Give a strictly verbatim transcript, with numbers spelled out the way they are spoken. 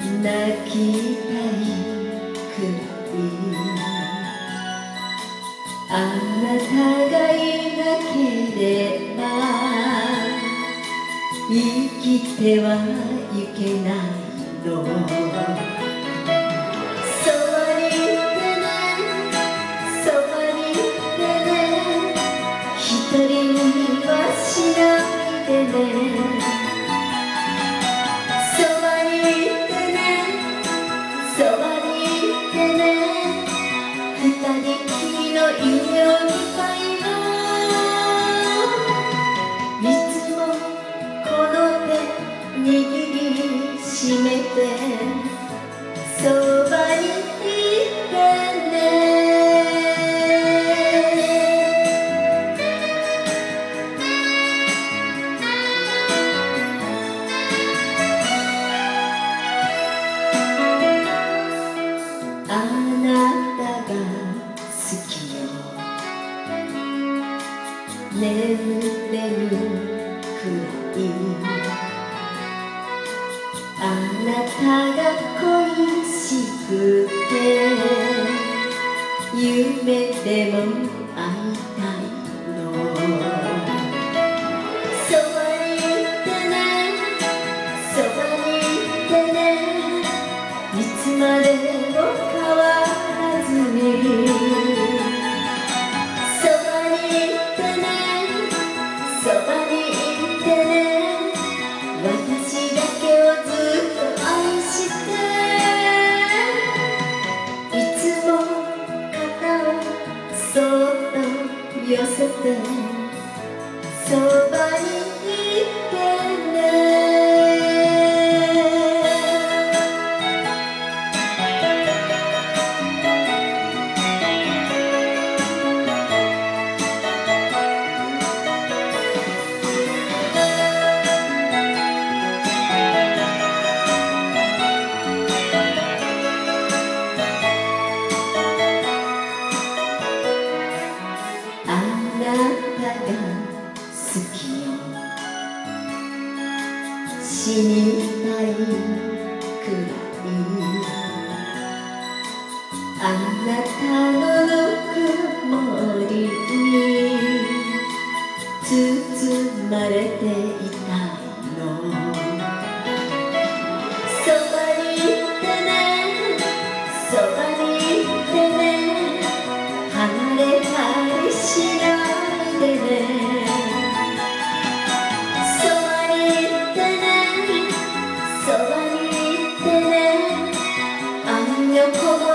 泣きたいくらいあなたがいなければ生きてはいけないのそばにいてねそばにいてね一人にはしないでねそばにいてねそばにいてね二人きりの夢を見たいのいつもこの手握りしめてそばにいてねあなたが好きよ眠れるくらいあなたが恋しくて夢でも会いたいのそばにいてねそばにいてねいつまでも変わらずにそばにいてねそばにいてね私だけをずっと愛していつも肩をそっと寄せてそばにいてねあなたが好きよ死にたいくらいあなたのぬくもりに包まれていたいのそばにいてねそばにいてね離れたりしないでねそばにいてねそばにいてね愛のこも